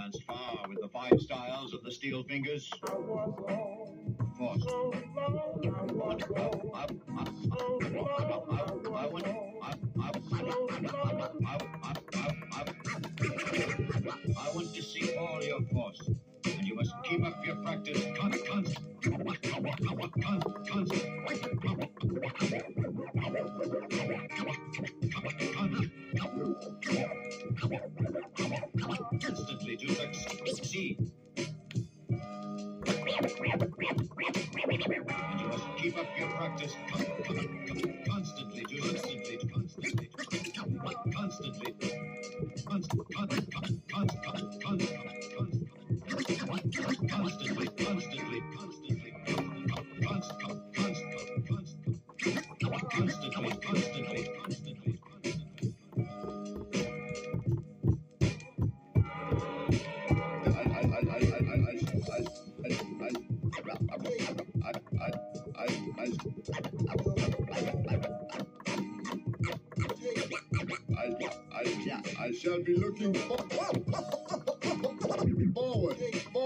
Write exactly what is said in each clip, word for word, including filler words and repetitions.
advanced far with the five styles of the steel fingers. Force. I, I, I, I want, I, I, I want to see all your force, and you must keep up your practice. Con, con, con, con, constantly to succeed. And you must keep up your practice con, con, con, constantly to constantly to constantly constantly con, con, con, con, con, con, con, constantly constantly constantly constantly constantly constantly constantly. I shall be looking forward, forward,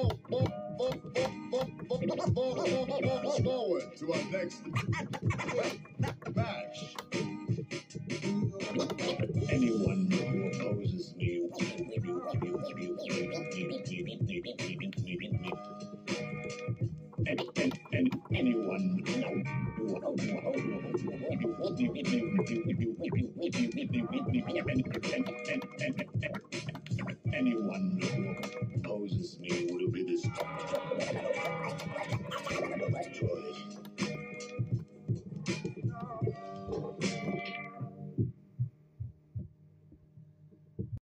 forward to our next match. Anyone who opposes me and, and, and anyone who anyone who opposes me will be destroyed.